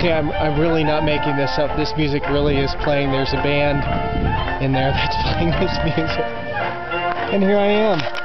See, I'm really not making this up. This music really is playing. There's a band in there that's playing this music. And here I am.